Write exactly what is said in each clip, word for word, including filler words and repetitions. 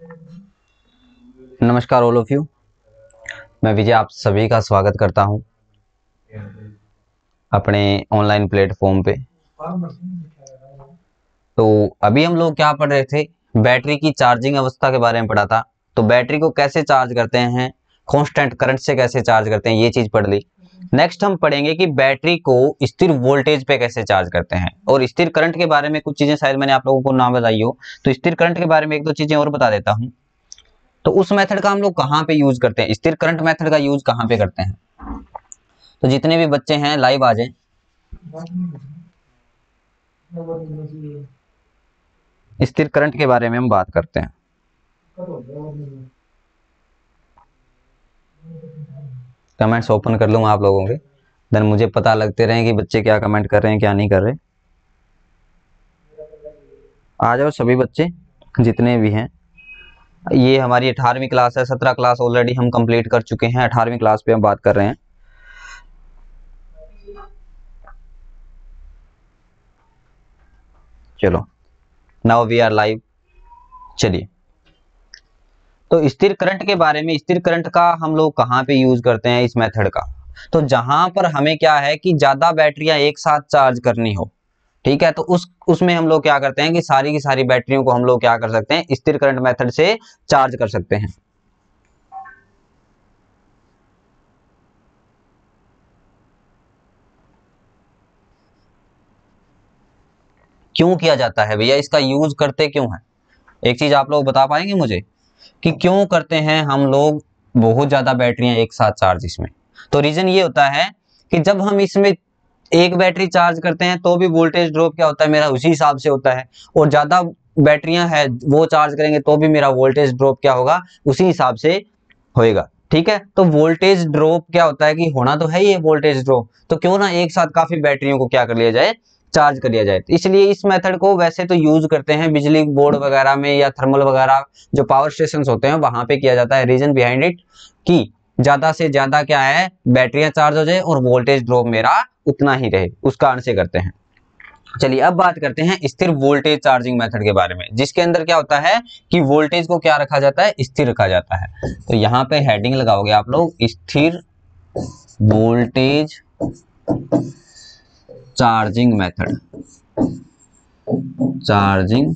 नमस्कार all of you. मैं विजय आप सभी का स्वागत करता हूं अपने ऑनलाइन प्लेटफॉर्म पे। तो अभी हम लोग क्या पढ़ रहे थे, बैटरी की चार्जिंग अवस्था के बारे में पढ़ा था। तो बैटरी को कैसे चार्ज करते हैं, कांस्टेंट करंट से कैसे चार्ज करते हैं, ये चीज पढ़ ली। नेक्स्ट हम पढ़ेंगे कि बैटरी को स्थिर वोल्टेज पे कैसे चार्ज करते हैं, और स्थिर करंट के बारे में कुछ चीजें शायद मैंने आप लोगों को ना बताई हो, तो स्थिर करंट के बारे में एक दो चीजें और बता देता हूं। तो उस मेथड का हम लोग कहाँ पे यूज करते हैं, स्थिर करंट मेथड का यूज कहाँ पे करते हैं। तो जितने भी बच्चे हैं लाइव आ जाएं। स्थिर करंट के बारे में हम बात करते हैं। कमेंट्स ओपन कर लूँ आप लोगों के, देन मुझे पता लगते रहे कि बच्चे क्या कमेंट कर रहे हैं क्या नहीं कर रहे। आ जाओ सभी बच्चे जितने भी हैं। ये हमारी अठारहवीं क्लास है, सत्रह क्लास ऑलरेडी हम कंप्लीट कर चुके हैं, अठारहवीं क्लास पे हम बात कर रहे हैं। चलो नाउ वी आर लाइव। चलिए, तो स्थिर करंट के बारे में, स्थिर करंट का हम लोग कहाँ पे यूज करते हैं इस मेथड का। तो जहां पर हमें क्या है कि ज्यादा बैटरियां एक साथ चार्ज करनी हो, ठीक है, तो उस उसमें हम लोग क्या करते हैं कि सारी की सारी बैटरियों को हम लोग क्या कर सकते हैं, स्थिर करंट मेथड से चार्ज कर सकते हैं। क्यों किया जाता है भैया, इसका यूज करते क्यों है, एक चीज आप लोग बता पाएंगे मुझे कि क्यों करते हैं हम लोग बहुत ज्यादा बैटरियां एक साथ चार्ज इसमें। तो रीजन ये होता है कि जब हम इसमें एक बैटरी चार्ज करते हैं तो भी वोल्टेज ड्रॉप क्या होता है मेरा उसी हिसाब से होता है, और ज्यादा बैटरियां है वो चार्ज करेंगे तो भी मेरा वोल्टेज ड्रॉप क्या होगा, उसी हिसाब से होएगा। ठीक है, तो वोल्टेज ड्रॉप क्या होता है कि होना तो है ये वोल्टेज ड्रॉप, तो क्यों ना एक साथ काफी बैटरियों को क्या कर लिया जाए, चार्ज कर लिया जाए। तो इसलिए इस मेथड को वैसे तो यूज करते हैं बिजली बोर्ड वगैरह में या थर्मल वगैरह जो पावर स्टेशन होते हैं वहां पे किया जाता है। रीजन बिहाइंड इट कि ज्यादा से ज्यादा क्या है, बैटरियां चार्ज हो जाए और वोल्टेज ड्रॉप मेरा उतना ही रहे, उस कारण से करते हैं। चलिए अब बात करते हैं स्थिर वोल्टेज चार्जिंग मेथड के बारे में, जिसके अंदर क्या होता है कि वोल्टेज को क्या रखा जाता है, स्थिर रखा जाता है। तो यहाँ पे हेडिंग लगाओगे आप लोग, स्थिर voltage charging method, charging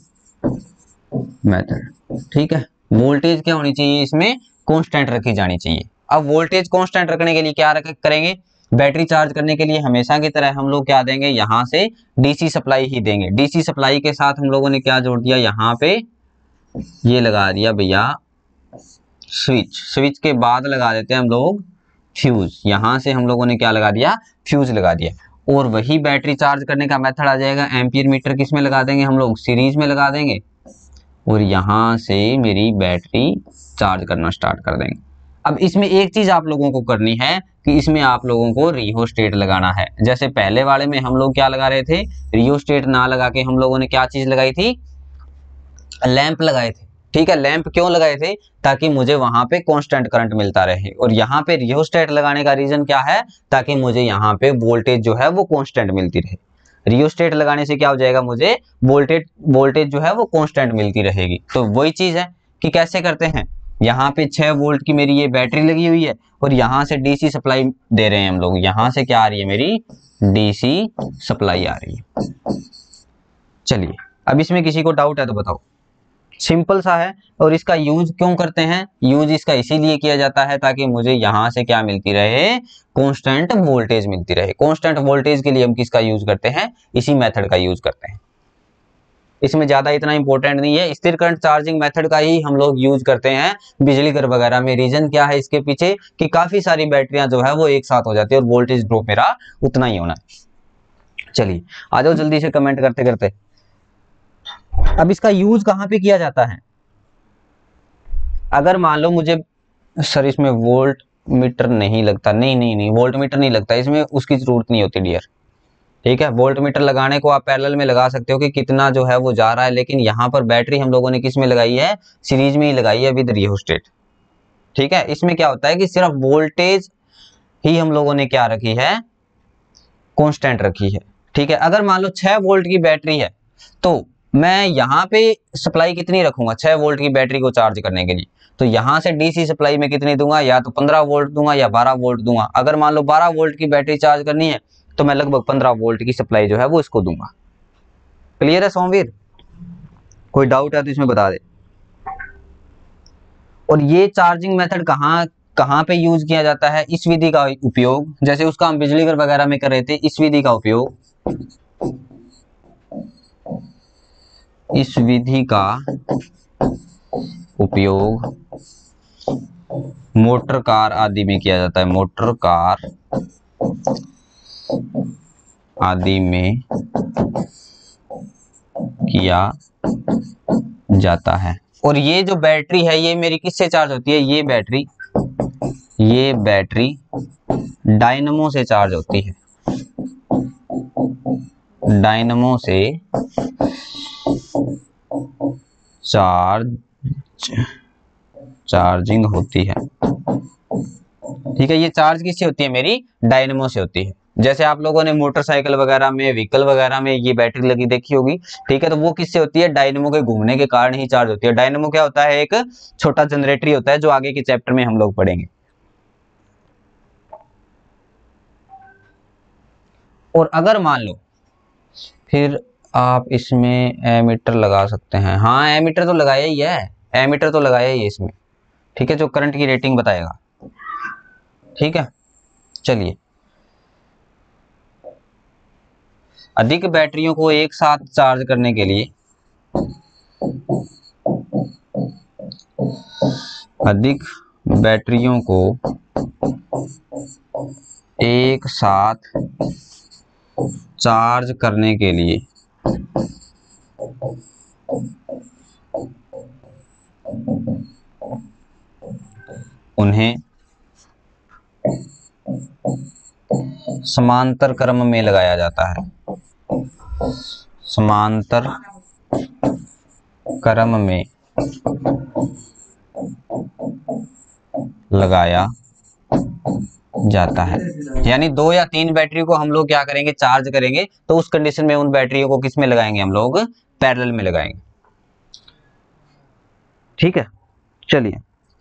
method. ठीक है, वोल्टेज क्या होनी चाहिए इसमें, कांस्टेंट रखी जानी चाहिए। अब वोल्टेज कांस्टेंट रखने के लिए क्या रख करेंगे, बैटरी चार्ज करने के लिए हमेशा की तरह हम लोग क्या देंगे, यहां से डीसी सप्लाई ही देंगे। डीसी सप्लाई के साथ हम लोगों ने क्या जोड़ दिया, यहाँ पे ये लगा दिया भैया स्विच। स्विच के बाद लगा देते हैं हम लोग फ्यूज, यहां से हम लोगों ने क्या लगा दिया, फ्यूज लगा दिया। और वही बैटरी चार्ज करने का मेथड आ जाएगा, एम्पियर मीटर किस में लगा देंगे हम लोग, सीरीज में लगा देंगे, और यहां से मेरी बैटरी चार्ज करना स्टार्ट कर देंगे। अब इसमें एक चीज आप लोगों को करनी है कि इसमें आप लोगों को रियोस्टेट लगाना है। जैसे पहले वाले में हम लोग क्या लगा रहे थे, रियोस्टेट ना लगा के हम लोगों ने क्या चीज लगाई थी, लैंप लगाए थे। ठीक है, लैंप क्यों लगाए थे, ताकि मुझे वहां पे कांस्टेंट करंट मिलता रहे। और यहाँ पे रियोस्टेट लगाने का रीजन क्या है, ताकि मुझे यहाँ पे वोल्टेज जो है वो कांस्टेंट मिलती रहे। रियोस्टेट लगाने से क्या हो जाएगा, मुझे वोल्टेज वोल्टेज जो है वो कांस्टेंट मिलती रहेगी। तो वही चीज है कि कैसे करते हैं, यहाँ पे छह वोल्ट की मेरी ये बैटरी लगी हुई है और यहाँ से डीसी सप्लाई दे रहे हैं हम लोग, यहाँ से क्या आ रही है मेरी डीसी सप्लाई आ रही है। चलिए अब इसमें किसी को डाउट है तो बताओ, सिंपल सा है। और इसका यूज क्यों करते हैं, यूज इसका इसीलिए किया जाता है ताकि मुझे यहां से क्या मिलती रहे, कांस्टेंट वोल्टेज मिलती रहे। कांस्टेंट वोल्टेज के लिए हम किसका यूज करते हैं, इसी मेथड का यूज करते हैं। इसमें ज्यादा इतना इंपॉर्टेंट नहीं है, स्थिर करंट चार्जिंग मेथड का ही हम लोग यूज करते हैं बिजली घर वगैरह में। रीजन क्या है इसके पीछे कि काफी सारी बैटरियां जो है वो एक साथ हो जाती है और वोल्टेज ड्रॉप मेरा उतना ही होना है। चलिए आ जाओ जल्दी से कमेंट करते करते। अब इसका यूज कहां पे किया जाता है, अगर मान लो मुझे सर इसमें वोल्ट मीटर नहीं लगता, नहीं नहीं नहीं वोल्ट मीटर नहीं लगता इसमें, उसकी जरूरत नहीं होती डियर। ठीक है, वोल्ट मीटर लगाने को आप पैरेलल में लगा सकते हो कि कितना जो है वो जा रहा है, लेकिन यहाँ पर बैटरी हम लोगों ने किस में लगाई है, सीरीज में ही लगाई है विद रियोस्टेट। ठीक है, इसमें क्या होता है कि सिर्फ वोल्टेज ही हम लोगों ने क्या रखी है, कांस्टेंट रखी है। ठीक है, अगर मान लो छह वोल्ट की बैटरी है तो मैं यहाँ पे सप्लाई कितनी रखूंगा, छह वोल्ट की बैटरी को चार्ज करने के लिए, तो यहाँ से डीसी सप्लाई में कितनी दूंगा, या तो पंद्रह वोल्ट दूंगा या बारह वोल्ट दूंगा। अगर मान लो बारह वोल्ट की बैटरी चार्ज करनी है तो मैं लगभग पंद्रह वोल्ट की सप्लाई जो है वो इसको दूंगा। क्लियर है सोमवीर? कोई डाउट है तो इसमें बता दे। और ये चार्जिंग मेथड कहाँ कहाँ पे यूज किया जाता है, इस विधि का उपयोग, जैसे उसका हम बिजली घर वगैरह में कर रहे थे, इस विधि का उपयोग इस विधि का उपयोग मोटर कार आदि में किया जाता है, मोटर कार आदि में किया जाता है। और ये जो बैटरी है ये मेरी किससे चार्ज होती है, ये बैटरी ये बैटरी डायनमो से चार्ज होती है, डायनमो से चार्ज चार्जिंग होती है। ठीक है, ये चार्ज किससे होती है, मेरी डायनमो से होती है। जैसे आप लोगों ने मोटरसाइकिल वगैरह में, व्हीकल वगैरह में ये बैटरी लगी देखी होगी। ठीक है, तो वो किससे होती है, डायनमो के घूमने के कारण ही चार्ज होती है। डायनमो क्या होता है, एक छोटा जनरेटर होता है, जो आगे के चैप्टर में हम लोग पढ़ेंगे। और अगर मान लो फिर आप इसमें एमीटर लगा सकते हैं। हाँ, एमीटर तो लगाया ही है, एमीटर तो लगाया ही है इसमें। ठीक है, जो करंट की रेटिंग बताएगा। ठीक है, चलिए, अधिक बैटरियों को एक साथ चार्ज करने के लिए अधिक बैटरियों को एक साथ चार्ज करने के लिए उन्हें समांतर क्रम में लगाया जाता है, समांतर क्रम में लगाया जाता है। यानी दो या तीन बैटरी को हम लोग क्या करेंगे, चार्ज करेंगे, तो उस कंडीशन में उन बैटरियों को किस में लगाएंगे, हम लोग पैरेलल में लगाएंगे। ठीक है, चलिए,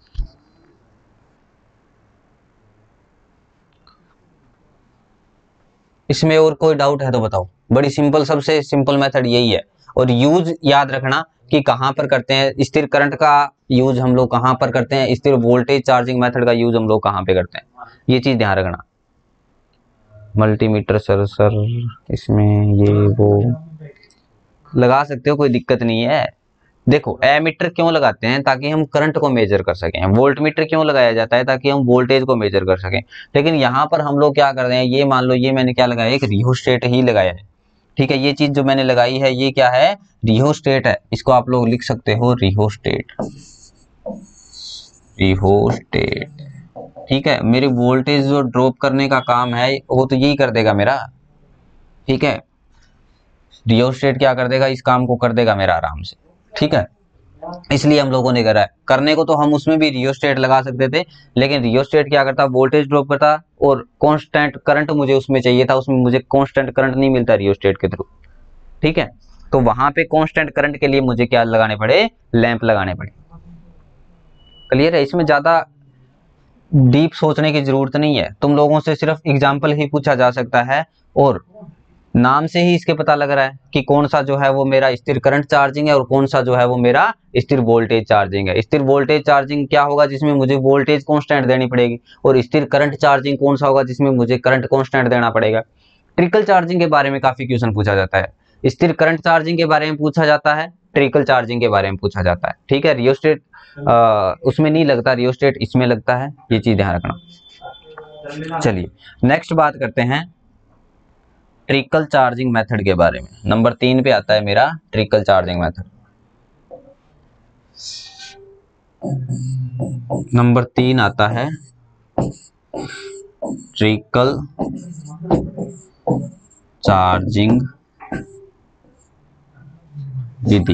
इसमें और कोई डाउट है तो बताओ। बड़ी सिंपल, सबसे सिंपल मेथड यही है। और यूज याद रखना कि कहां पर करते हैं, स्थिर करंट का यूज हम लोग कहां पर करते हैं, स्थिर वोल्टेज चार्जिंग मेथड का यूज हम लोग कहां पे करते हैं, ये चीज ध्यान रखना। मल्टीमीटर सर सर इसमें ये वो लगा सकते हो, कोई दिक्कत नहीं है। देखो, एमीटर क्यों लगाते हैं, ताकि हम करंट को मेजर कर सकें। वोल्ट मीटर क्यों लगाया जाता है, ताकि हम वोल्टेज को मेजर कर सकें। लेकिन यहाँ पर हम लोग क्या कर रहे हैं, ये मान लो ये मैंने क्या लगाया, एक रियोस्टेट ही लगाया है। ठीक है, ये चीज जो मैंने लगाई है ये क्या है, रियोस्टेट है। इसको आप लोग लिख सकते हो रियोस्टेट, रियोस्टेट। ठीक है, मेरी वोल्टेज जो ड्रॉप करने का काम है वो तो यही कर देगा मेरा। ठीक है, रियोस्टेट क्या कर देगा, इस काम को कर देगा मेरा आराम से। ठीक है, इसलिए हम लोगों ने करा है। करने को तो हम उसमें भी रियोस्टेट लगा सकते थे, लेकिन रियोस्टेट क्या करता, वोल्टेज ड्रॉप करता, और कांस्टेंट करंट मुझे उसमें चाहिए था, उसमें मुझे कांस्टेंट करंट नहीं मिलता रियोस्टेट के थ्रू। ठीक है, तो वहां पे कांस्टेंट करंट के लिए मुझे क्या लगाने पड़े, लैंप लगाने पड़े। क्लियर है, इसमें ज्यादा डीप सोचने की जरूरत नहीं है। तुम लोगों से सिर्फ एग्जाम्पल ही पूछा जा सकता है, और नाम से ही इसके पता लग रहा है कि कौन सा जो है वो मेरा स्थिर करंट चार्जिंग है और कौन सा जो है वो मेरा स्थिर वोल्टेज चार्जिंग है। स्थिर वोल्टेज चार्जिंग क्या होगा, जिसमें मुझे वोल्टेज कांस्टेंट देनी पड़ेगी, और स्थिर करंट चार्जिंग कौन सा होगा, जिसमें मुझे करंट कांस्टेंट देना पड़ेगा। ट्रिकल चार्जिंग के बारे में काफी क्वेश्चन पूछा जाता है, स्थिर करंट चार्जिंग के बारे में पूछा जाता है, ट्रिकल चार्जिंग के बारे में पूछा जाता है। ठीक है, रियोस्टेट उसमें नहीं लगता, रियोस्टेट इसमें लगता है, ये चीज ध्यान रखना। चलिए, नेक्स्ट बात करते हैं ट्रिकल चार्जिंग मेथड के बारे में। नंबर तीन पे आता है मेरा ट्रिकल चार्जिंग मेथड। नंबर तीन आता है ट्रिकल चार्जिंग विधि।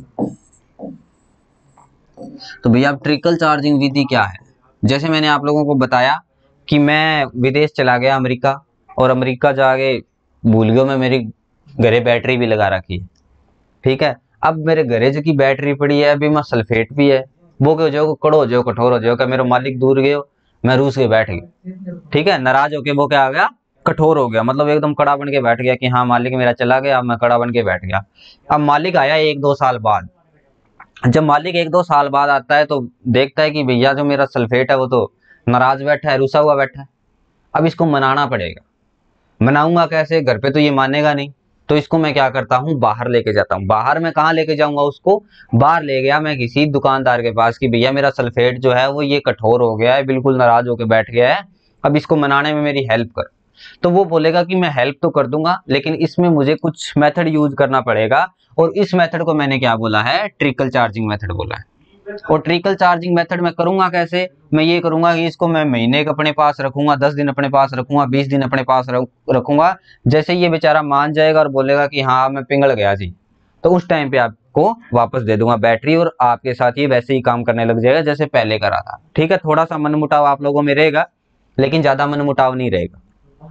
तो भैया अब ट्रिकल चार्जिंग विधि क्या है, जैसे मैंने आप लोगों को बताया कि मैं विदेश चला गया अमेरिका, और अमेरिका जाके भूल गया मैं, मेरी घरे बैटरी भी लगा रखी है। ठीक है, अब मेरे घरेज की बैटरी पड़ी है, अभी मैं सल्फेट भी है, वो क्या हो जाओ, कड़ो हो जाओ, कठोर हो जाओ, क्या मेरा मालिक दूर गए, मैं रूस के बैठ गया, ठीक है, नाराज होके वो क्या आ गया, कठोर हो गया, मतलब एकदम कड़ा बन के बैठ गया कि हाँ मालिक मेरा चला गया, अब मैं कड़ा बन के बैठ गया। अब मालिक आया एक दो साल बाद, जब मालिक एक दो साल बाद आता है तो देखता है कि भैया जो मेरा सल्फेट है वो तो नाराज बैठा है, रुसा हुआ बैठा है। अब इसको मनाना पड़ेगा, मनाऊंगा कैसे, घर पे तो ये मानेगा नहीं, तो इसको मैं क्या करता हूँ, बाहर लेके जाता हूँ। बाहर मैं कहाँ लेके जाऊंगा उसको, बाहर ले गया मैं किसी दुकानदार के पास कि भैया मेरा सल्फेट जो है वो ये कठोर हो गया है, बिल्कुल नाराज होकर बैठ गया है, अब इसको मनाने में मेरी हेल्प कर। तो वो बोलेगा कि मैं हेल्प तो कर दूंगा, लेकिन इसमें मुझे कुछ मेथड यूज करना पड़ेगा, और इस मेथड को मैंने क्या बोला है, ट्रिकल चार्जिंग मेथड बोला है। और ट्रिकल चार्जिंग मेथड में करूंगा कैसे, मैं ये करूंगा कि इसको मैं महीने के अपने पास रखूंगा, दस दिन अपने पास रखूंगा, बीस दिन अपने पास रखूंगा। जैसे ये बेचारा मान जाएगा और बोलेगा कि हाँ मैं पिघल गया जी, तो उस टाइम पे आपको वापस दे दूंगा बैटरी, और आपके साथ ये वैसे ही काम करने लग जाएगा जैसे पहले करा था। ठीक है, थोड़ा सा मनमुटाव आप लोगों में रहेगा, लेकिन ज्यादा मनमुटाव नहीं रहेगा।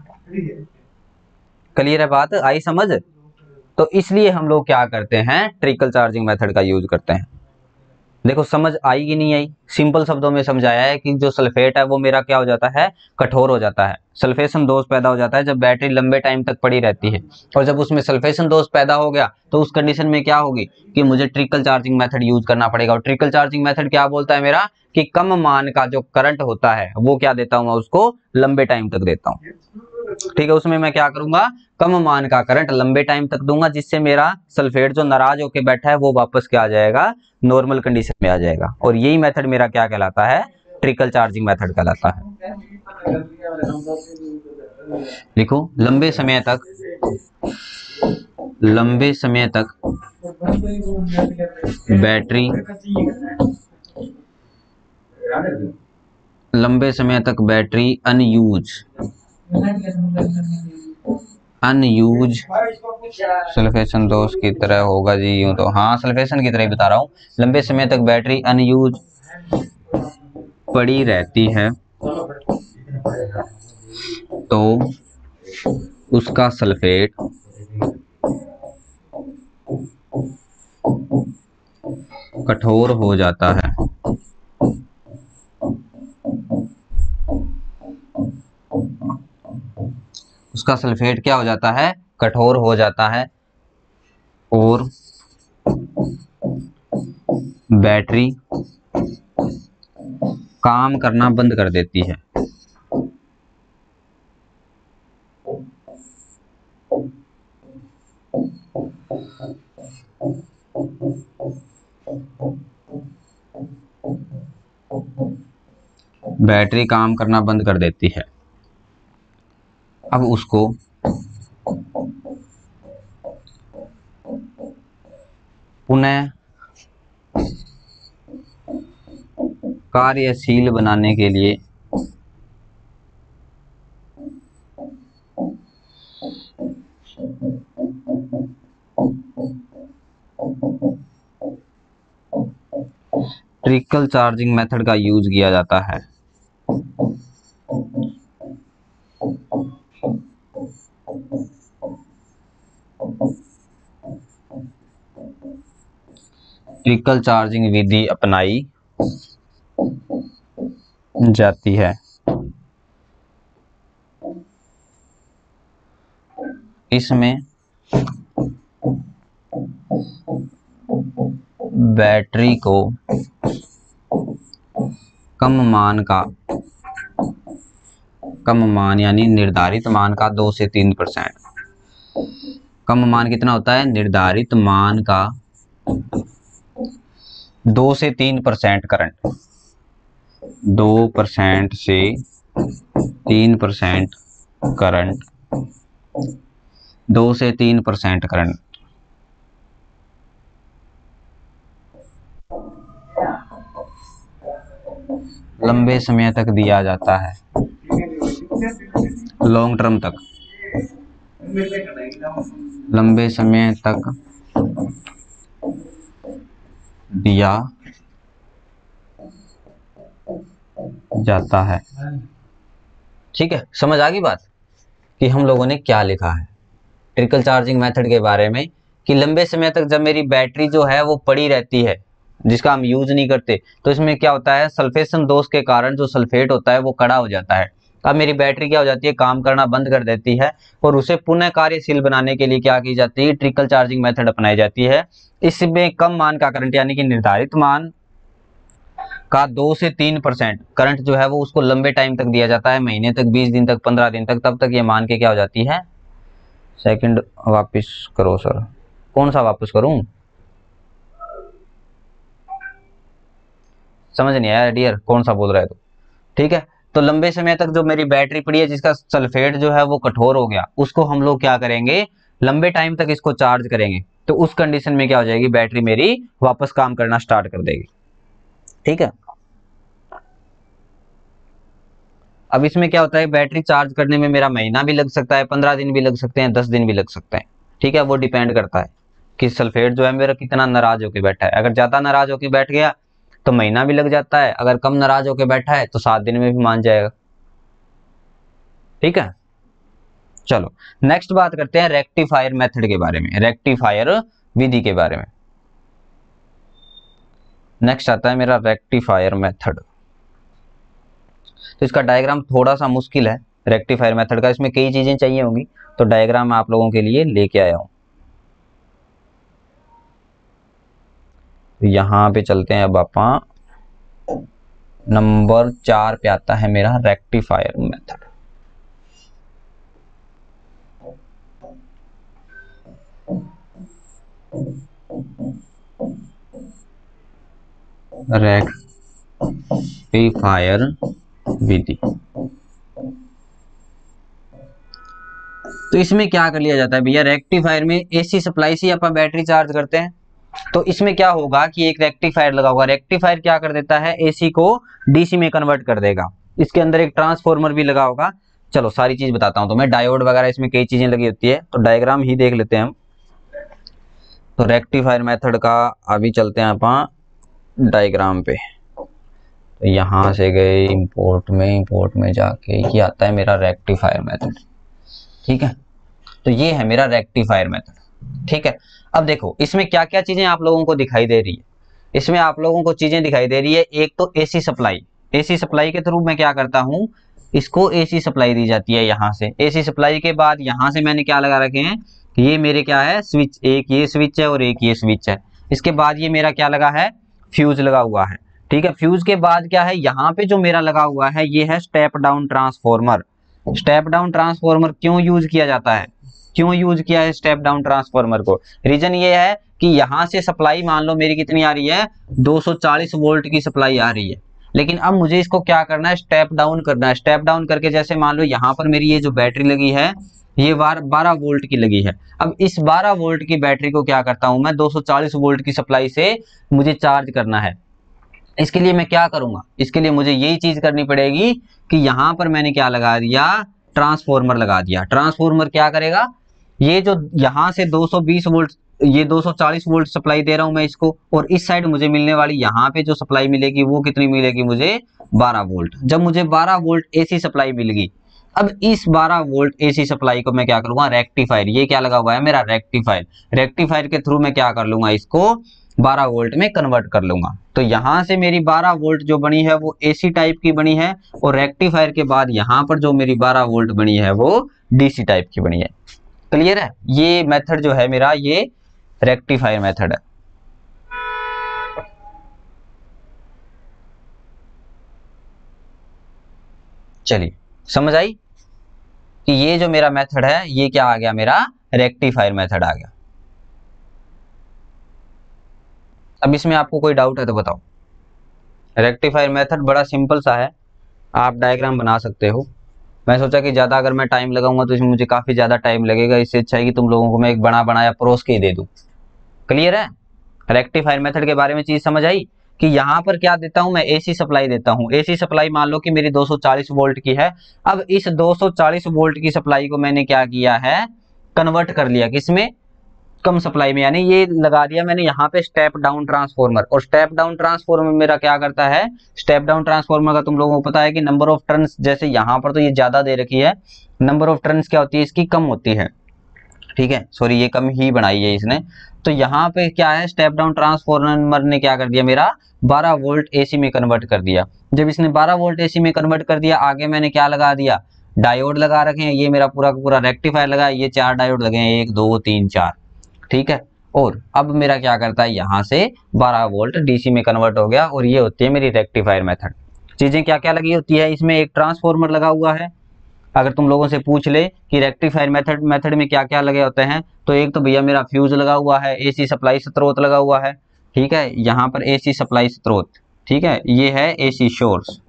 क्लियर है बात, आई समझ? तो इसलिए हम लोग क्या करते हैं, ट्रिकल चार्जिंग मेथड का यूज करते हैं। देखो समझ आई कि नहीं आई, सिंपल शब्दों में समझाया है कि जो सल्फेट है वो मेरा क्या हो जाता है, कठोर हो जाता है, सल्फेशन दोष पैदा हो जाता है जब बैटरी लंबे टाइम तक पड़ी रहती है। और जब उसमें सल्फेशन दोष पैदा हो गया तो उस कंडीशन में क्या होगी कि मुझे ट्रिकल चार्जिंग मेथड यूज करना पड़ेगा। और ट्रिकल चार्जिंग मेथड क्या बोलता है मेरा, कि कम मान का जो करंट होता है वो क्या देता हूं, मैं उसको लंबे टाइम तक देता हूं। ठीक है, उसमें मैं क्या करूंगा, कम मान का करंट लंबे टाइम तक दूंगा, जिससे मेरा सल्फेट जो नाराज होके बैठा है वो वापस क्या आ जाएगा, नॉर्मल कंडीशन में आ जाएगा। और यही मेथड मेरा क्या कहलाता है, ट्रिकल चार्जिंग मेथड कहलाता है। देखो लंबे समय तक लंबे समय तक बैटरी लंबे समय तक बैटरी अनयूज अनयूज सल्फेशन दोष की तरह होगा जी, यूं तो हाँ सल्फेशन की तरह ही बता रहा हूँ। लंबे समय तक बैटरी अनयूज पड़ी रहती है तो उसका सल्फेट कठोर हो जाता है। उसका सल्फेट क्या हो जाता है, कठोर हो जाता है, और बैटरी काम करना बंद कर देती है। बैटरी काम करना बंद कर देती है। अब उसको पुनः कार्यशील बनाने के लिए ट्रिकल चार्जिंग मेथड का यूज किया जाता है। ट्रिकल चार्जिंग विधि अपनाई जाती है। इसमें बैटरी को कम मान का कम मान यानी निर्धारित मान का दो से तीन परसेंट, कम मान कितना होता है, निर्धारित मान का दो से तीन परसेंट करंट, दो परसेंट से तीन परसेंट करंट, दो से तीन परसेंट करंट लंबे समय तक दिया जाता है, लॉन्ग टर्म तक, लंबे समय तक दिया जाता है। ठीक है, समझ आ गई बात कि हम लोगों ने क्या लिखा है ट्रिकल चार्जिंग मेथड के बारे में, कि लंबे समय तक जब मेरी बैटरी जो है वो पड़ी रहती है, जिसका हम यूज नहीं करते, तो इसमें क्या होता है, सल्फेशन दोष के कारण जो सल्फेट होता है वो कड़ा हो जाता है। अब मेरी बैटरी क्या हो जाती है, काम करना बंद कर देती है, और उसे पुनः कार्यशील बनाने के लिए क्या की जाती है, ट्रिकल चार्जिंग मेथड अपनाई जाती है। इसमें कम मान का करंट यानी कि निर्धारित मान का दो से तीन परसेंट करंट जो है वो उसको लंबे टाइम तक दिया जाता है, महीने तक, बीस दिन तक, पंद्रह दिन तक, तब तक ये मान के क्या हो जाती है। सेकंड वापस करो सर, कौन सा वापस करूं, समझ नहीं आया डियर, कौन सा बोल रहा है तो ठीक है। तो लंबे समय तक जो मेरी बैटरी पड़ी है जिसका सल्फेट जो है वो कठोर हो गया, उसको हम लोग क्या करेंगे, लंबे टाइम तक इसको चार्ज करेंगे, तो उस कंडीशन में क्या हो जाएगी, बैटरी मेरी वापस काम करना स्टार्ट कर देगी। ठीक है। अब इसमें क्या होता है, बैटरी चार्ज करने में मेरा महीना भी लग सकता है, पंद्रह दिन भी लग सकते हैं, दस दिन भी लग सकते हैं। ठीक है, वो डिपेंड करता है कि सल्फेट जो है मेरा कितना नाराज होकर बैठा है। अगर ज्यादा नाराज होकर बैठ गया तो महीना भी लग जाता है, अगर कम नाराज होकर बैठा है तो सात दिन में भी मान जाएगा। ठीक है, चलो नेक्स्ट बात करते हैं रेक्टिफायर मेथड के बारे में, रेक्टिफायर विधि के बारे में। नेक्स्ट आता है मेरा रेक्टिफायर मेथड। तो इसका डायग्राम थोड़ा सा मुश्किल है रेक्टिफायर मेथड का, इसमें कई चीजें चाहिए होंगी, तो डायग्राम मैं आप लोगों के लिए लेके आया हूं। यहां पे चलते हैं, अब आप नंबर चार पे आता है मेरा रेक्टिफायर मेथड। रेक्टिफायर विधि। तो इसमें क्या कर लिया जाता है भैया, रेक्टिफायर में एसी सप्लाई से अपन बैटरी चार्ज करते हैं। तो इसमें क्या होगा कि एक रेक्टिफायर लगा होगा, रेक्टिफायर क्या कर देता है, एसी को डीसी में कन्वर्ट कर देगा। इसके अंदर एक ट्रांसफॉर्मर भी लगा होगा। चलो सारी चीज बताता हूं, तो मैं डायोड वगैरह इसमें कई चीजें लगी होती है, तो डायग्राम ही देख लेते हैं हम। तो रेक्टिफायर मेथड का अभी चलते हैं अपन डायग्राम पे। तो यहां से गए इंपोर्ट में, इंपोर्ट में जाके ये आता है मेरा रेक्टिफायर मेथड। ठीक है, तो ये है मेरा रेक्टिफायर मेथड। ठीक है, अब देखो इसमें क्या क्या चीजें आप लोगों को दिखाई दे रही है। इसमें आप लोगों को चीजें दिखाई दे रही है, एक तो एसी सप्लाई, एसी सप्लाई के थ्रू मैं क्या करता हूं, इसको एसी सप्लाई दी जाती है यहां से। एसी सप्लाई के बाद यहां से मैंने क्या लगा रखे हैं, ये मेरे क्या है स्विच, एक ये स्विच है और एक ये स्विच है। इसके बाद ये मेरा क्या लगा है, फ्यूज लगा हुआ है। ठीक है, फ्यूज के बाद क्या है, यहाँ पे जो मेरा लगा हुआ है ये है step down transformer. Step down transformer क्यों यूज किया जाता है, क्यों यूज किया है स्टेप डाउन ट्रांसफॉर्मर को, रीजन ये है कि यहां से सप्लाई मान लो मेरी कितनी आ रही है, दो सौ चालीस वोल्ट की सप्लाई आ रही है, लेकिन अब मुझे इसको क्या करना है, स्टेप डाउन करना है। स्टेप डाउन करके जैसे मान लो यहाँ पर मेरी ये जो बैटरी लगी है ये बारह वोल्ट की लगी है, अब इस बारह वोल्ट की बैटरी को क्या करता हूं मैं, दो सौ चालीस वोल्ट की सप्लाई से मुझे चार्ज करना है। इसके लिए मैं क्या करूंगा, इसके लिए मुझे यही चीज करनी पड़ेगी कि यहां पर मैंने क्या लगा दिया, ट्रांसफॉर्मर लगा दिया। ट्रांसफॉर्मर क्या करेगा, ये जो यहां से दो सौ बीस वोल्ट, ये दो सौ चालीस वोल्ट सप्लाई दे रहा हूं मैं इसको, और इस साइड मुझे मिलने वाली यहाँ पे जो सप्लाई मिलेगी वो कितनी मिलेगी मुझे, बारह वोल्ट। जब मुझे बारह वोल्ट एसी सप्लाई मिल गई, अब इस बारह वोल्ट एसी सप्लाई को मैं क्या करूंगा, रेक्टिफायर, ये क्या लगा हुआ है मेरा रेक्टिफायर, रेक्टिफायर के थ्रू मैं क्या कर लूंगा, इसको बारह वोल्ट में कन्वर्ट कर लूंगा। तो यहां से मेरी बारह वोल्ट जो बनी है वो एसी टाइप की बनी है, और रेक्टिफायर के बाद यहां पर जो मेरी बारह वोल्ट बनी है वो डीसी टाइप की बनी है। क्लियर है, ये मेथड जो है मेरा ये रेक्टिफायर मेथड है। चलिए समझ आई कि ये जो मेरा मेथड है ये क्या आ गया, मेरा रेक्टिफायर मेथड आ गया। अब इसमें आपको कोई डाउट है तो बताओ। रेक्टिफायर मेथड बड़ा सिंपल सा है, आप डायग्राम बना सकते हो। मैं सोचा कि ज़्यादा अगर मैं टाइम लगाऊंगा तो इसमें मुझे काफ़ी ज़्यादा टाइम लगेगा, इससे अच्छा है कि तुम लोगों को मैं एक बना बनाया परोस के ही दे दूं। क्लियर है, रेक्टिफायर मेथड के बारे में चीज़ समझ आई कि यहाँ पर क्या देता हूं मैं, एसी सप्लाई देता हूं। एसी सप्लाई मान लो कि मेरी दो सौ चालीस वोल्ट की है। अब इस दो सौ चालीस वोल्ट की सप्लाई को मैंने क्या किया है, कन्वर्ट कर लिया किसमें, कम सप्लाई में, यानी ये लगा दिया मैंने यहाँ पे स्टेप डाउन ट्रांसफॉर्मर। और स्टेप डाउन ट्रांसफॉर्मर मेरा क्या करता है, स्टेप डाउन ट्रांसफॉर्मर का तुम लोगों को पता है कि नंबर ऑफ टर्न्स, जैसे यहाँ पर तो ये ज्यादा दे रखी है, नंबर ऑफ टर्न्स क्या होती है इसकी, कम होती है। ठीक है, सॉरी ये कम ही बनाई है इसने। तो यहाँ पे क्या है, स्टेप डाउन ट्रांसफॉर्मर ने क्या कर दिया, मेरा बारह वोल्ट एसी में कन्वर्ट कर दिया। जब इसने बारह वोल्ट एसी में कन्वर्ट कर दिया, आगे मैंने क्या लगा दिया, डायोड लगा रखे हैं, ये मेरा पूरा का पूरा रेक्टिफायर लगा है, ये चार डायोड लगे हैं, एक दो तीन चार, ठीक है। और अब मेरा क्या करता है, यहाँ से बारह वोल्ट डीसी में कन्वर्ट हो गया, और ये होती है मेरी रेक्टिफायर मेथड। चीजें क्या क्या लगी होती है इसमें, एक ट्रांसफॉर्मर लगा हुआ है। अगर तुम लोगों से पूछ ले कि रेक्टिफायर मेथड मेथड में क्या क्या लगे होते हैं, तो एक तो भैया मेरा फ्यूज लगा हुआ है, एसी सप्लाई स्रोत लगा हुआ है, ठीक है, यहाँ पर एसी सप्लाई स्रोत, ठीक है, ये है एसी सोर्स,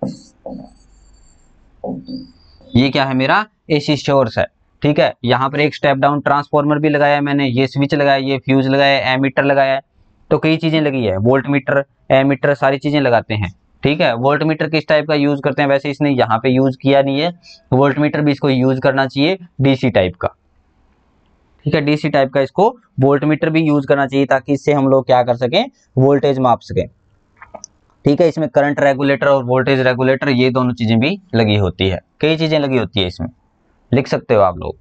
ये क्या है मेरा एसी सोर्स है, ठीक है। यहाँ पर एक स्टेप डाउन ट्रांसफॉर्मर भी लगाया है मैंने, ये स्विच लगाया, ये फ्यूज लगाया है, एमीटर लगाया है, तो कई चीजें लगी है, वोल्ट मीटर, एमीटर, सारी चीजें लगाते हैं, ठीक है। वोल्ट मीटर किस टाइप का यूज करते हैं, वैसे इसने यहाँ पे यूज किया नहीं है, वोल्ट मीटर भी इसको यूज करना चाहिए डीसी टाइप का, ठीक है, डीसी टाइप का इसको वोल्ट मीटर भी यूज करना चाहिए, ताकि इससे हम लोग क्या कर सकें, वोल्टेज माप सकें, ठीक है। इसमें करंट रेगुलेटर और वोल्टेज रेगुलेटर, ये दोनों चीजें भी लगी होती है, कई चीजें लगी होती है इसमें, लिख सकते हो आप लोग।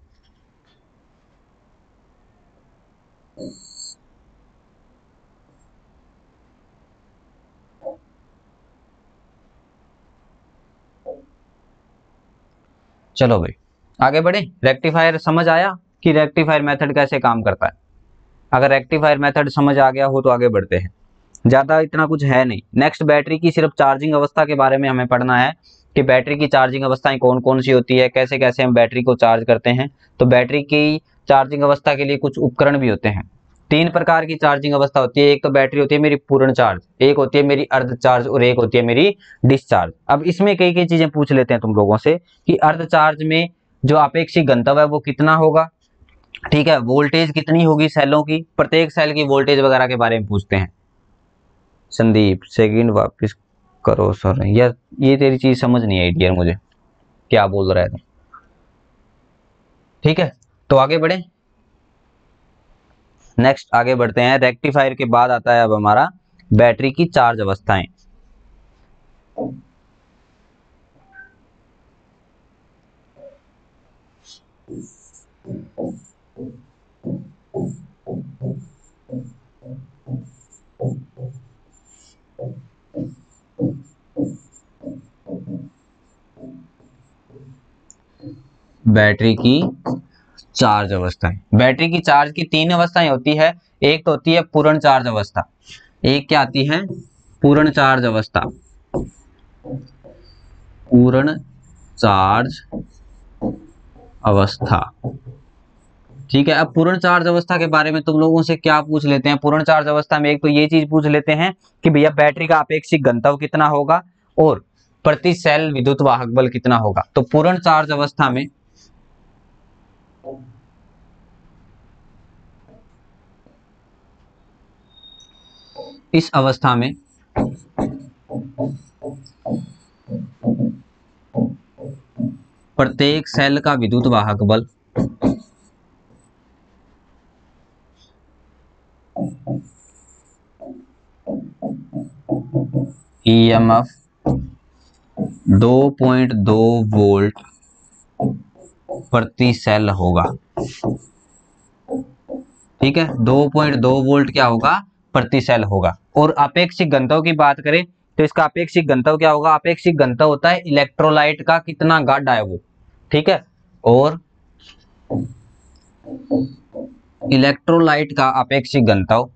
चलो भाई आगे बढ़े। रेक्टिफायर समझ आया कि रेक्टिफायर मेथड कैसे काम करता है? अगर रेक्टिफायर मेथड समझ आ गया हो तो आगे बढ़ते हैं, ज्यादा इतना कुछ है नहीं। नेक्स्ट बैटरी की सिर्फ चार्जिंग अवस्था के बारे में हमें पढ़ना है कि बैटरी की चार्जिंग अवस्थाएं कौन कौन सी होती है, कैसे कैसे हम बैटरी को चार्ज करते हैं। तो बैटरी की चार्जिंग अवस्था के लिए कुछ उपकरण भी होते हैं। तीन प्रकार की चार्जिंग अवस्था होती है, एक तो बैटरी होती है मेरी पूर्ण चार्ज, एक होती है मेरी अर्ध चार्ज, और एक होती है मेरी डिस्चार्ज। अब इसमें कई कई चीजें पूछ लेते हैं तुम लोगों से कि अर्ध चार्ज में जो अपेक्षित गंतव्य है वो कितना होगा, ठीक है, वोल्टेज कितनी होगी सेलों की, प्रत्येक सेल की वोल्टेज वगैरह के बारे में पूछते हैं। संदीप सेकंड वापस करो सर, यार ये तेरी चीज समझ नहीं आई डियर, मुझे क्या बोल रहा है तुम, ठीक है। तो आगे बढ़े, नेक्स्ट आगे बढ़ते हैं। रेक्टिफायर के बाद आता है अब हमारा बैटरी की चार्ज अवस्थाएं। बैटरी की चार्ज अवस्थाएं, बैटरी की चार्ज की तीन अवस्थाएं होती है। एक तो होती है पूर्ण चार्ज अवस्था, एक क्या आती है, पूर्ण चार्ज अवस्था, पूर्ण चार्ज अवस्था, ठीक है। अब पूर्ण चार्ज अवस्था के बारे में तुम लोगों से क्या पूछ लेते हैं, पूर्ण चार्ज अवस्था में एक तो ये चीज पूछ लेते हैं कि भैया बैटरी का अपेक्षित घनत्व कितना होगा और प्रति सेल विद्युत वाहक बल कितना होगा। तो पूर्ण चार्ज अवस्था में इस अवस्था में प्रत्येक सेल का विद्युत वाहक बल ईएमएफ दो पॉइंट दो वोल्ट प्रति सेल होगा, ठीक है, दो पॉइंट दो वोल्ट क्या होगा, प्रति सेल होगा। और अपेक्षित घनत्व की बात करें तो इसका अपेक्षित घनत्व क्या होगा, अपेक्षित घनत्व होता है इलेक्ट्रोलाइट का कितना गाढ़ा है वो, ठीक है, और इलेक्ट्रोलाइट का अपेक्षित घनत्व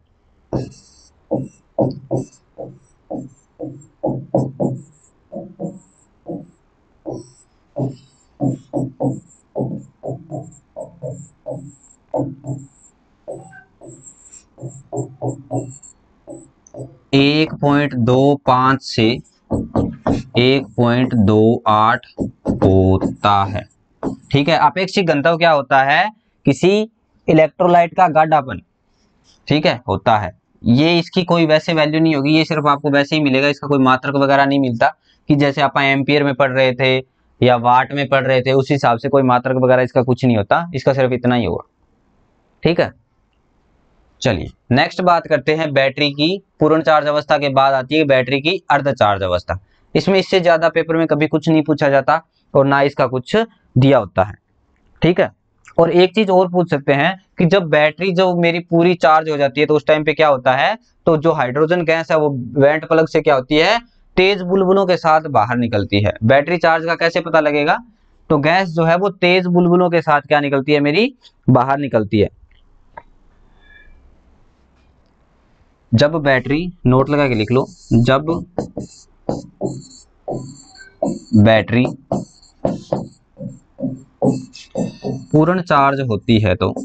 एक पॉइंट दो पांच से एक पॉइंट दो आठ होता है, ठीक है। अपेक्षित घनत्व क्या होता है, किसी इलेक्ट्रोलाइट का गाढ़ापन, ठीक है, होता है। ये इसकी कोई वैसे वैल्यू नहीं होगी, ये सिर्फ आपको वैसे ही मिलेगा, इसका कोई मात्रक वगैरह नहीं मिलता कि जैसे आप एम्पियर में पढ़ रहे थे या वाट में पढ़ रहे थे उस हिसाब से कोई मात्रक वगैरह इसका कुछ नहीं होता, इसका सिर्फ इतना ही होगा, ठीक है। चलिए नेक्स्ट बात करते हैं बैटरी की पूर्ण चार्ज अवस्था के बाद आती है बैटरी की अर्ध चार्ज अवस्था। इसमें इससे ज्यादा पेपर में कभी कुछ नहीं पूछा जाता और ना इसका कुछ दिया होता है, ठीक है। और एक चीज और पूछ सकते हैं कि जब बैटरी जो मेरी पूरी चार्ज हो जाती है तो उस टाइम पे क्या होता है, तो जो हाइड्रोजन गैस है वो वेंट प्लग से क्या होती है, तेज बुलबुलों के साथ बाहर निकलती है। बैटरी चार्ज का कैसे पता लगेगा, तो गैस जो है वो तेज बुलबुलों के साथ क्या निकलती है मेरी, बाहर निकलती है। जब बैटरी, नोट लगा के लिख लो, जब बैटरी पूर्ण चार्ज होती है तो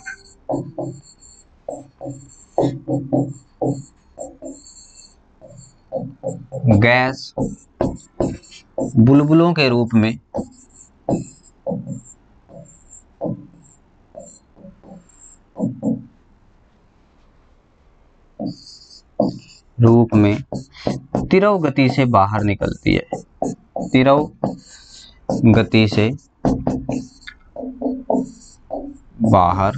गैस बुलबुलों के रूप में रूप में तिरव गति से बाहर निकलती है, तिरव गति से बाहर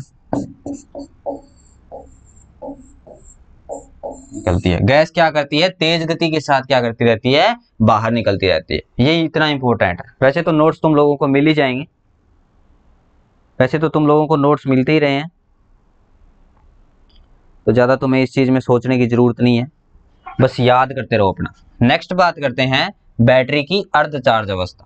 निकलती है। गैस क्या करती है, तेज गति के साथ क्या करती रहती है, बाहर निकलती रहती है। ये इतना इंपॉर्टेंट है। वैसे तो नोट्स तुम लोगों को मिल ही जाएंगे, वैसे तो तुम लोगों को नोट्स मिलते ही रहे हैं, तो ज्यादा तुम्हें इस चीज में सोचने की जरूरत नहीं है, बस याद करते रहो अपना। नेक्स्ट बात करते हैं बैटरी की अर्ध चार्ज अवस्था।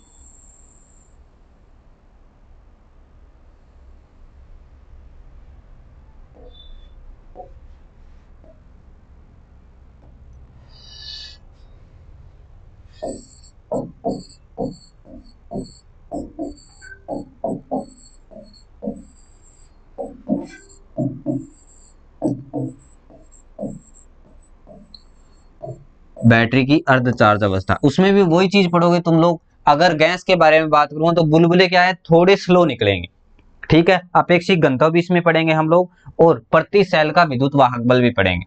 बैटरी की अर्ध चार्ज अवस्था, उसमें भी वही चीज पढ़ोगे तुम लोग। अगर गैस के बारे में बात करूं तो बुलबुले क्या है, थोड़े स्लो निकलेंगे, ठीक है। अपेक्षित घनत्व भी इसमें पढ़ेंगे हम लोग, और प्रति सेल का विद्युत वाहक बल भी पढ़ेंगे।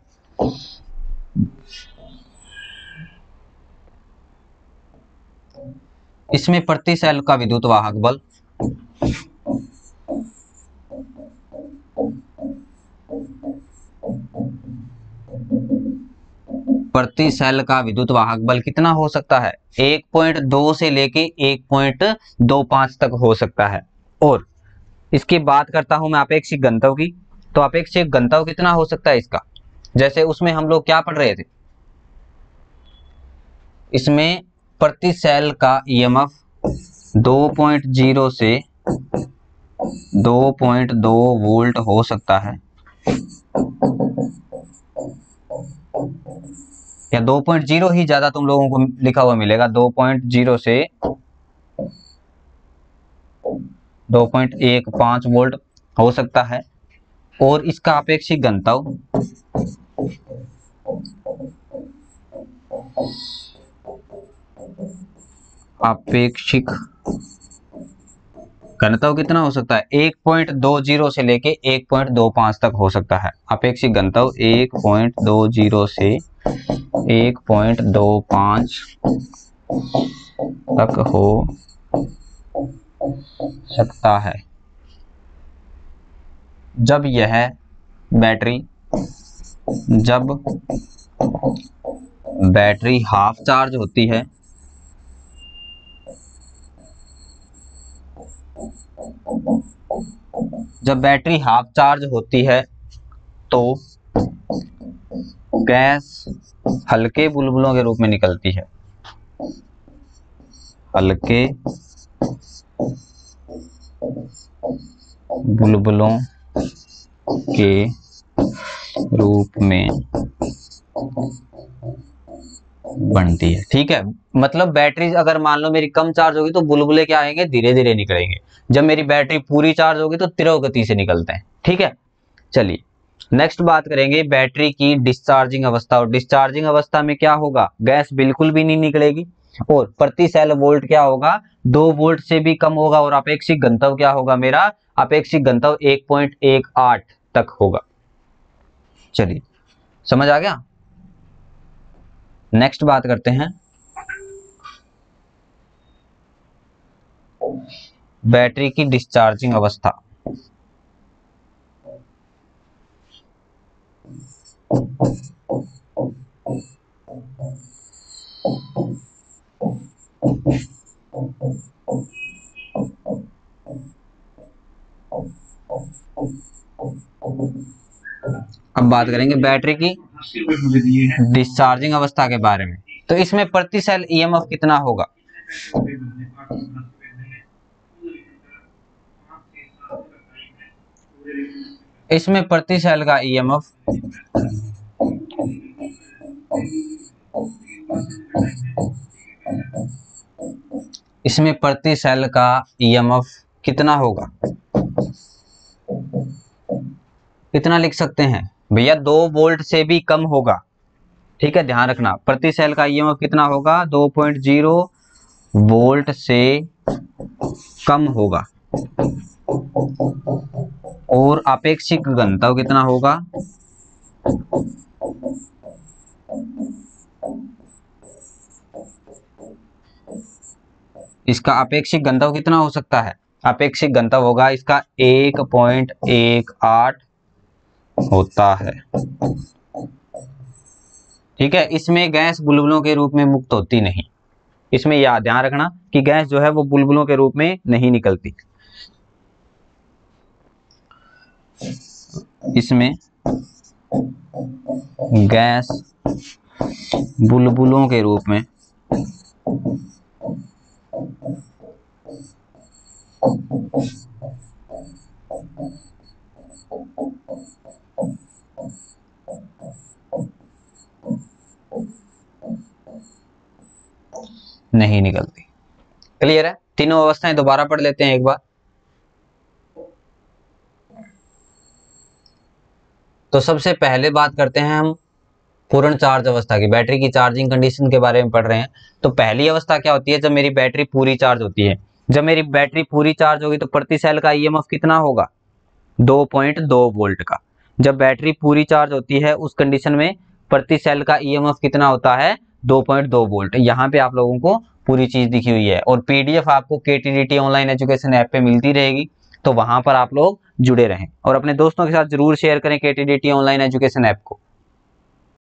इसमें प्रति सेल का विद्युत वाहक बल प्रति सेल का विद्युत वाहक बल कितना हो सकता है, एक पॉइंट दो से लेके एक पॉइंट दो पाँच तक हो सकता है। और इसकी बात करता हूं मैं अपेक्षित घनत्व की, तो अपेक्षित घनत्व कितना हो सकता है इसका, जैसे उसमें हम लोग क्या पढ़ रहे थे, इसमें प्रति सेल का ईएमएफ दो पॉइंट ज़ीरो से दो पॉइंट दो वोल्ट हो सकता है, या दो पॉइंट ज़ीरो ही ज्यादा तुम लोगों को लिखा हुआ मिलेगा, दो पॉइंट ज़ीरो से दो पॉइंट एक पाँच वोल्ट हो सकता है। और इसका अपेक्षित घनत्व अपेक्षित घनत्व कितना हो सकता है, एक पॉइंट दो ज़ीरो से लेके एक पॉइंट दो पाँच तक हो सकता है। अपेक्षित घनत्व एक पॉइंट दो ज़ीरो से एक पॉइंट दो पाँच तक हो सकता है। जब यह बैटरी जब बैटरी हाफ चार्ज होती है जब बैटरी हाफ चार्ज होती है तो गैस हल्के बुलबुलों के रूप में निकलती है, हल्के बुलबुलों के रूप में बनती है, ठीक है। मतलब बैटरी अगर मान लो मेरी कम चार्ज होगी तो बुलबुले क्या आएंगे, धीरे धीरे निकलेंगे। जब मेरी बैटरी पूरी चार्ज होगी तो तीव्र गति से निकलते हैं, ठीक है। चलिए नेक्स्ट बात करेंगे बैटरी की डिस्चार्जिंग अवस्था। और डिस्चार्जिंग अवस्था में क्या होगा, गैस बिल्कुल भी नहीं निकलेगी, और प्रति सेल वोल्ट क्या होगा, दो वोल्ट से भी कम होगा, और अपेक्षित घनत्व क्या होगा मेरा, अपेक्षित घनत्व एक पॉइंट एक आठ तक होगा। चलिए समझ आ गया। नेक्स्ट बात करते हैं बैटरी की डिस्चार्जिंग अवस्था। हम बात करेंगे बैटरी की डिस्चार्जिंग अवस्था के बारे में। तो इसमें प्रति सेल ईएमएफ कितना होगा? इसमें प्रति सेल का ईएमएफ इसमें प्रति सेल का ईएमएफ कितना होगा? कितना लिख सकते हैं भैया? दो वोल्ट से भी कम होगा। ठीक है, ध्यान रखना, प्रति सेल का ईएमएफ कितना होगा? दो पॉइंट ज़ीरो वोल्ट से कम होगा। और अपेक्षिक घनत्व कितना होगा? इसका अपेक्षिक घनत्व कितना हो सकता है? अपेक्षिक घनत्व होगा इसका एक पॉइंट एक आठ होता है। ठीक है, इसमें गैस बुलबुलों के रूप में मुक्त होती नहीं। इसमें याद ध्यान रखना कि गैस जो है वो बुलबुलों के रूप में नहीं निकलती। इसमें गैस बुलबुलों के रूप में नहीं निकलती। क्लियर है? तीनों अवस्थाएं दोबारा पढ़ लेते हैं एक बार। तो सबसे पहले बात करते हैं हम पूर्ण चार्ज अवस्था की। बैटरी की चार्जिंग कंडीशन के बारे में पढ़ रहे हैं। तो पहली अवस्था क्या होती है? जब मेरी बैटरी पूरी चार्ज होती है। जब मेरी बैटरी पूरी चार्ज होगी तो प्रति सेल का ईएमएफ कितना होगा? दो पॉइंट दो वोल्ट का। जब बैटरी पूरी चार्ज होती है उस कंडीशन में प्रति सेल का ईएमएफ कितना होता है? दो पॉइंट दो वोल्ट। यहाँ पे आप लोगों को पूरी चीज दिखी हुई है और पीडीएफ आपको केटीडीटी ऑनलाइन एजुकेशन ऐप पे मिलती रहेगी, तो वहां पर आप लोग जुड़े रहें और अपने दोस्तों के साथ जरूर शेयर करें केटीडीटी ऑनलाइन एजुकेशन ऐप को।